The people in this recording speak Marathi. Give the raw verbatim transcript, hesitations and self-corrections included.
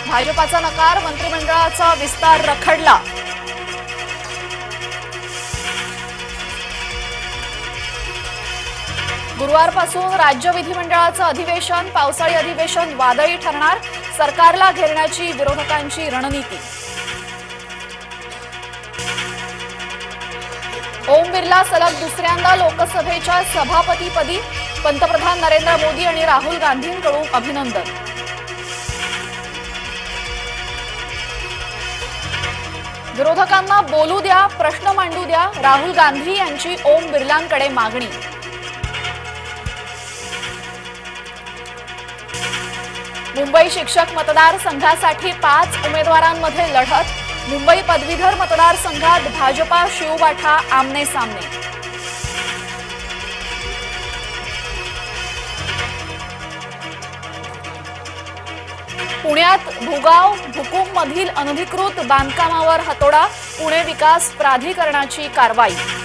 भाजपाचा नकार, मंत्रिमंडळाचा विस्तार रखडला। गुरुवारपासून राज्य विधिमंडळाचं अधिवेशन, पावसाळी अधिवेशन वादळी ठरणार, सरकारला घेरण्याची विरोधकांची रणनीती। ओम बिर्ला सलग दुसऱ्यांदा लोकसभेच्या सभापतीपदी, पंतप्रधान नरेंद्र मोदी आणि राहुल गांधींकडून अभिनंदन। विरोधकांना बोलू द्या, प्रश्न मांडू द्या, राहुल गांधी यांची ओम बिर्लांकडे मागणी। मुंबई शिक्षक मतदारसंघासाठी पाच उमेदवारांमध्ये लढत, मुंबई पदवीधर मतदारसंघात भाजपा शिवबाठा आमने सामने। पुण्यात भुगाव भुकुम मधील अनधिकृत बांधकामावर हातोडा, पुणे विकास प्राधिकरणाची कारवाई।